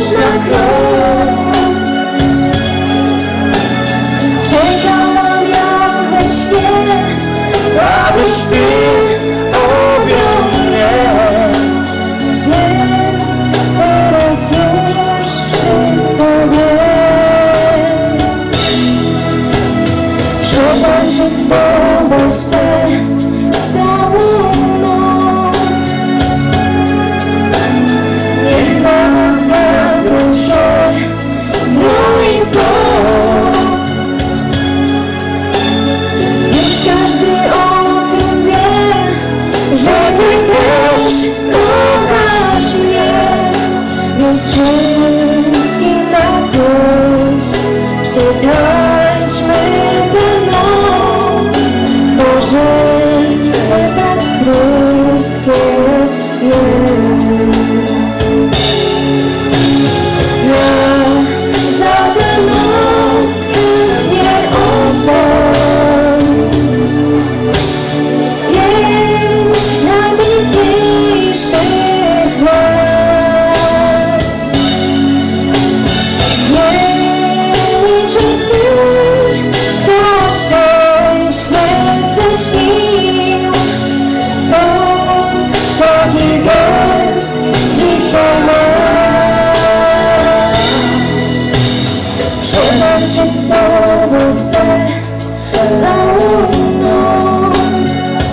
już na krok. Czekałam jak we śnie, abyś Ty objął mnie. Więc teraz już wszystko wiem. Przetańczyć z Tobą chcę całą noc. Niech na nas zagrą się, no i co? Już każdy o tym wie, że Ty też kochasz mnie. Więc wszystkim na złość przetańczmy tę noc. Bo życie tak krótkie jest. Ja za tę noc chętnie oddam 5 najpiękniejszych lat. Nie liczy dni, kto szczęście ześnił. Stąd taki gest dzisiaj mam. Przetańczyć z Tobą chcę całą noc.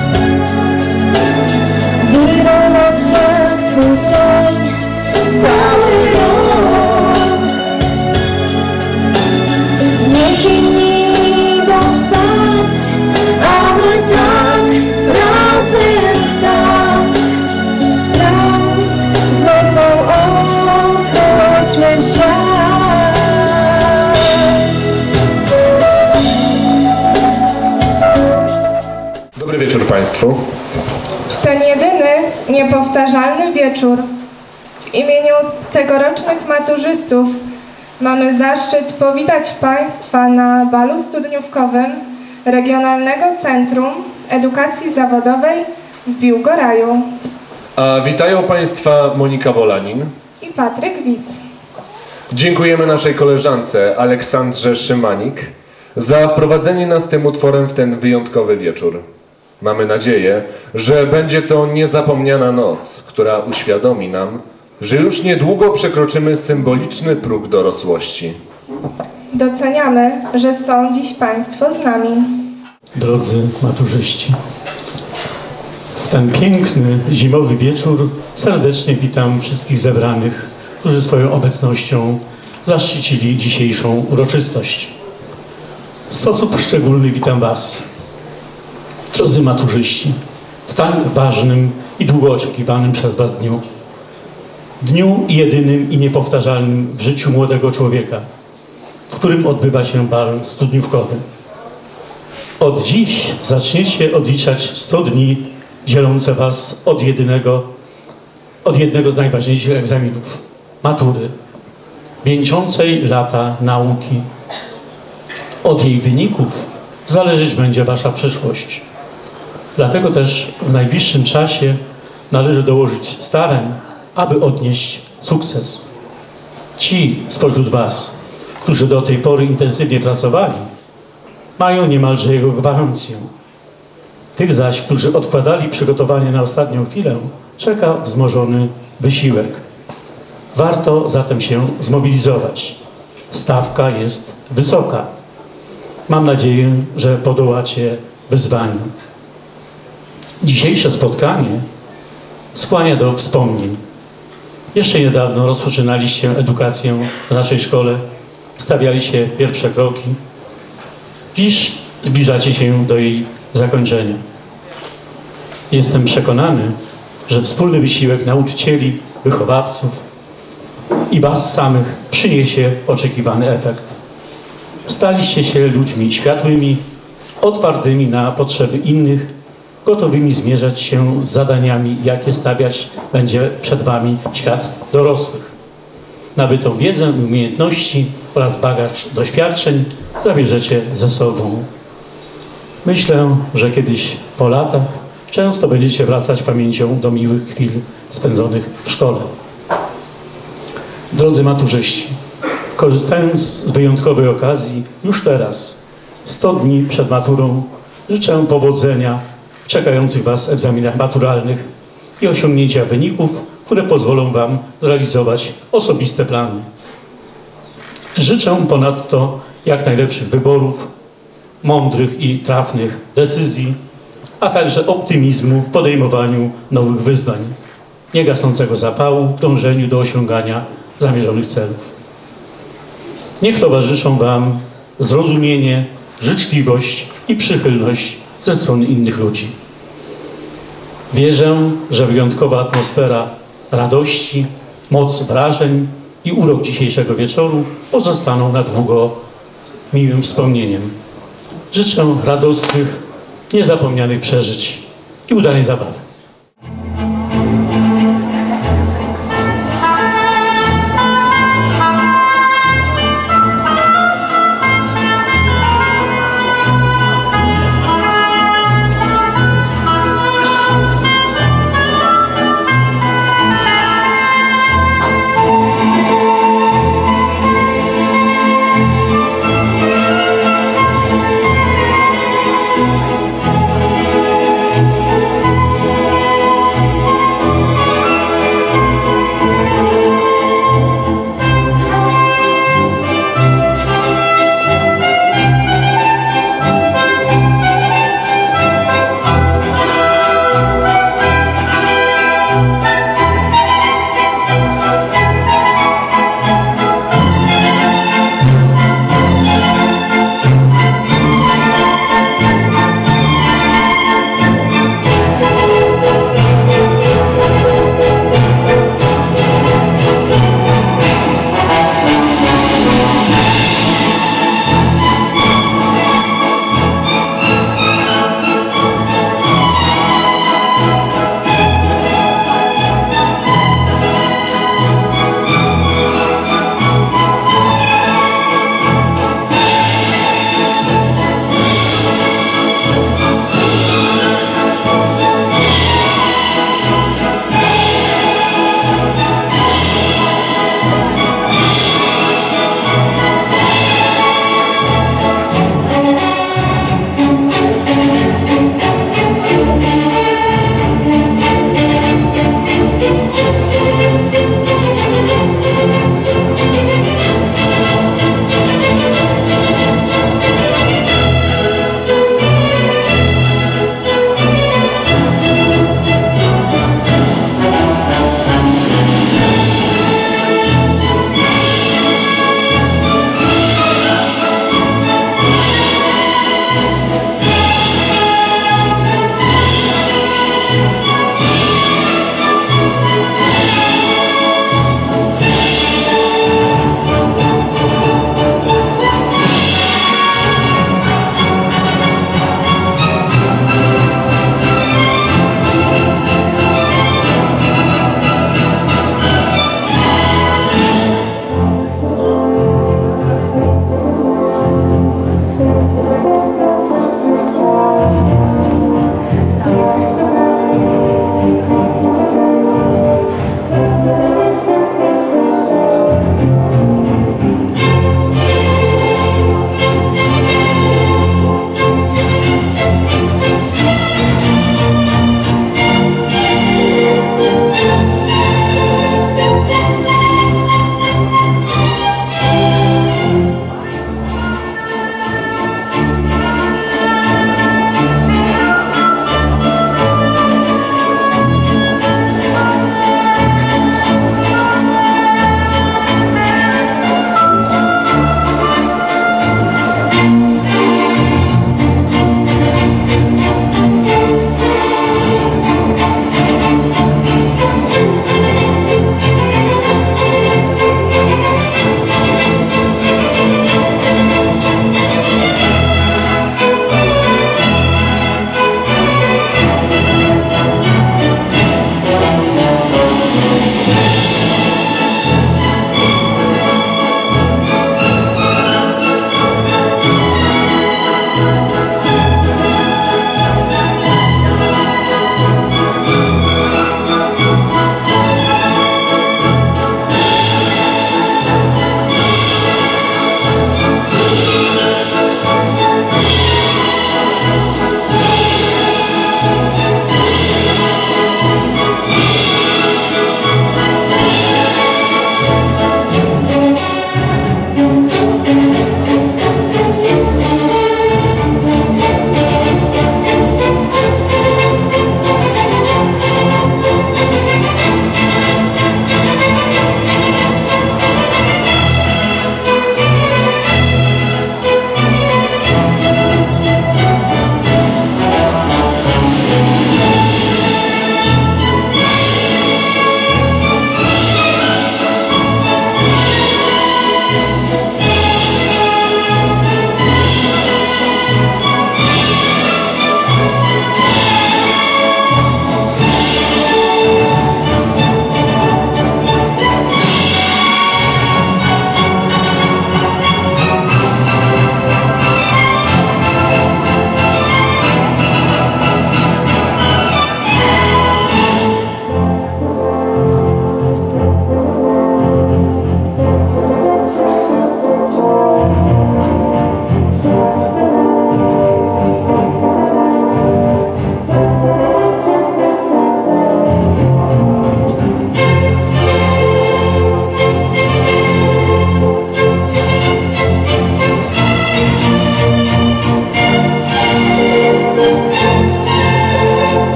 Wirować jak Twój cień cały rok. Niech inni idą spać, a my tak razem w tak. Raz z nocą odchodźmy w świat. Dobry wieczór Państwu. W ten jedyny, niepowtarzalny wieczór w imieniu tegorocznych maturzystów mamy zaszczyt powitać Państwa na balu studniówkowym Regionalnego Centrum Edukacji Zawodowej w Biłgoraju A witają Państwa Monika Wolanin i Patryk Wic. Dziękujemy naszej koleżance Aleksandrze Szymanik za wprowadzenie nas tym utworem w ten wyjątkowy wieczór. Mamy nadzieję, że będzie to niezapomniana noc, która uświadomi nam, że już niedługo przekroczymy symboliczny próg dorosłości. Doceniamy, że są dziś Państwo z nami. Drodzy maturzyści, w ten piękny, zimowy wieczór serdecznie witam wszystkich zebranych, którzy swoją obecnością zaszczycili dzisiejszą uroczystość. W sposób szczególny witam Was, drodzy maturzyści, w tak ważnym i długo oczekiwanym przez Was dniu. Dniu jedynym i niepowtarzalnym w życiu młodego człowieka, w którym odbywa się bal studniówkowy. Od dziś zaczniecie odliczać 100 dni dzielące Was od jednego z najważniejszych egzaminów, matury, wieńczącej lata nauki. Od jej wyników zależeć będzie Wasza przyszłość. Dlatego też w najbliższym czasie należy dołożyć starań, aby odnieść sukces. Ci spośród Was, którzy do tej pory intensywnie pracowali, mają niemalże jego gwarancję. Tych zaś, którzy odkładali przygotowanie na ostatnią chwilę, czeka wzmożony wysiłek. Warto zatem się zmobilizować. Stawka jest wysoka. Mam nadzieję, że podołacie wyzwaniu. Dzisiejsze spotkanie skłania do wspomnień. Jeszcze niedawno rozpoczynaliście edukację w naszej szkole, stawialiście pierwsze kroki. Dziś zbliżacie się do jej zakończenia. Jestem przekonany, że wspólny wysiłek nauczycieli, wychowawców i Was samych przyniesie oczekiwany efekt. Staliście się ludźmi światłymi, otwartymi na potrzeby innych, gotowymi zmierzać się z zadaniami, jakie stawiać będzie przed Wami świat dorosłych. Nabytą wiedzę i umiejętności oraz bagaż doświadczeń zabierzecie ze sobą. Myślę, że kiedyś po latach często będziecie wracać pamięcią do miłych chwil spędzonych w szkole. Drodzy maturzyści, korzystając z wyjątkowej okazji, już teraz, 100 dni przed maturą, życzę powodzenia w czekających Was egzaminach maturalnych i osiągnięcia wyników, które pozwolą Wam zrealizować osobiste plany. Życzę ponadto jak najlepszych wyborów, mądrych i trafnych decyzji, a także optymizmu w podejmowaniu nowych wyzwań, niegasnącego zapału w dążeniu do osiągania zamierzonych celów. Niech towarzyszą Wam zrozumienie, życzliwość i przychylność ze strony innych ludzi. Wierzę, że wyjątkowa atmosfera radości, moc wrażeń i urok dzisiejszego wieczoru pozostaną na długo miłym wspomnieniem. Życzę radosnych, niezapomnianych przeżyć i udanej zabawy.